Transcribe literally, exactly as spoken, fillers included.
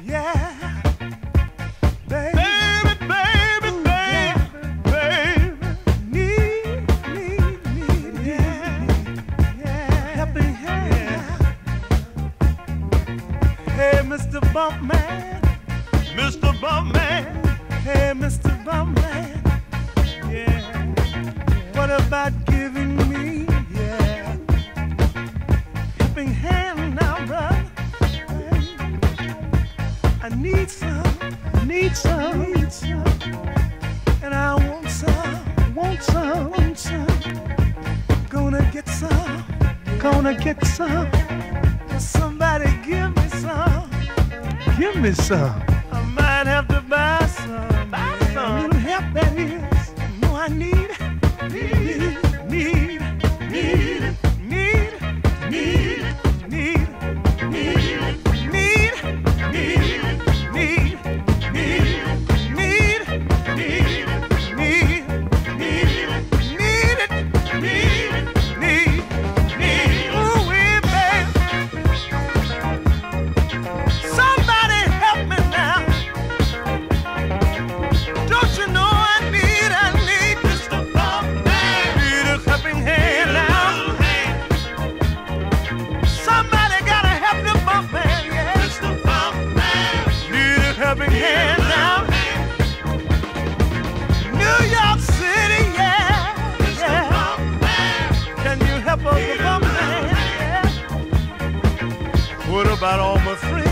yeah. Baby, baby, baby, baby, need, need, need, yeah, yeah, helping hand. Hey, Mister Bumpman, Mister Bumpman, hey, Mister Bumpman, yeah. What about giving me, yeah, helping hand now, brother? I need some, I need some, need some, and I want some, want some, want some. Gonna get some, gonna get some. Somebody give me some, give me some. I might have to buy some, buy some. A little help that is. No, I need, need, need, need, need, need, need, need, need, need. Helping hand now. New York City, yeah, yeah. Can you help us with a man? Yeah. What about all my friends?